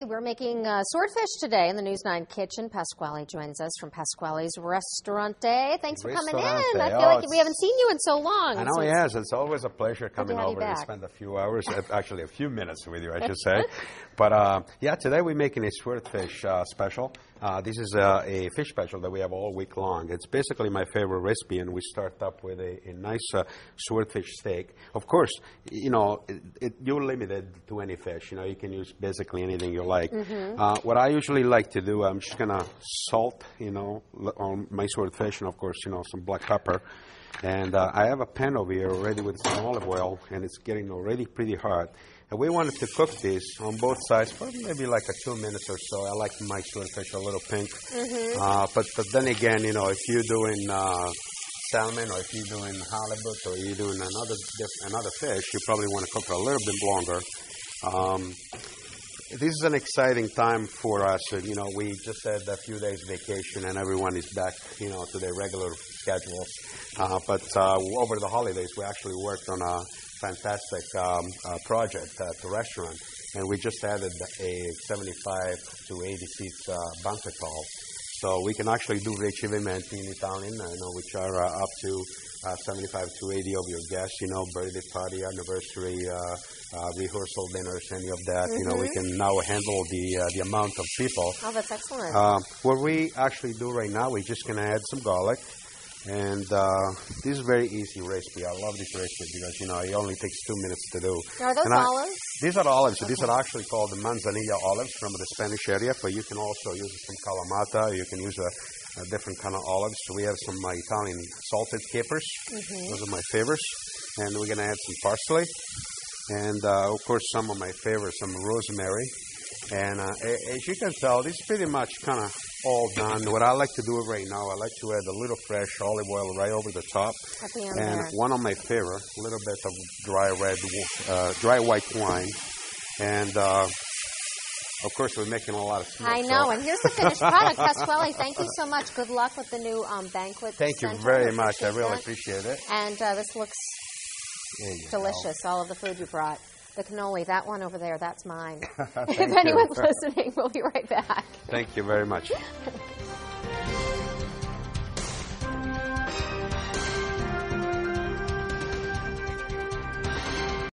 We're making swordfish today in the News 9 kitchen. Pasquale joins us from Pasquale's Ristorante. Thanks for coming in. I feel like we haven't seen you in so long. I know, yes. It's always a pleasure coming over and spend a few hours, actually a few minutes with you, I should say. But yeah, today we're making a swordfish special. This is a fish special that we have all week long. It's basically my favorite recipe, and we start up with a nice swordfish steak. Of course, you know, you're limited to any fish. You know, you can use basically anything you like. What I usually like to do, I'm just gonna salt, you know, on my swordfish, and of course, you know, some black pepper. And I have a pan over here already with some olive oil, and it's getting already pretty hot. And we wanted to cook this on both sides for maybe like 2 minutes or so. I like my swordfish a little pink. But then again, you know, if you're doing salmon, or if you're doing halibut, or you're doing another fish, you probably want to cook it a little bit longer. This is an exciting time for us. You know, we just had a few days vacation, and everyone is back, you know, to their regular schedules. But over the holidays, we actually worked on a fantastic project at the restaurant, and we just added a 75 to 80 seats banquet hall. So we can actually do ricevimenti in Italian, you know, which are up to 75 to 80 of your guests, you know, birthday party, anniversary, rehearsal dinners, any of that. You know, we can now handle the amount of people. Oh, that's excellent. What we actually do right now, we're just going to add some garlic. And this is a very easy recipe. I love this recipe because, you know, it only takes 2 minutes to do. Are those olives? These are olives. Okay. These are actually called the manzanilla olives from the Spanish area, but you can also use some Kalamata. You can use a different kind of olives. So we have some Italian salted capers. Those are my favorites. And we're going to add some parsley. And, of course, some of my favorites, some rosemary. And as you can tell, this is pretty much kind of all done. What I like to do right now, I like to add a little fresh olive oil right over the top. And one of my favorite, a little bit of dry white wine. And, of course, we're making a lot of smoke. I know, and here's the finished product. Pasquale, thank you so much. Good luck with the new banquet Thank you very much. I really appreciate it. And this looks delicious, all of the food you brought. The cannoli, that one over there, that's mine. If anyone's listening, we'll be right back. Thank you very much.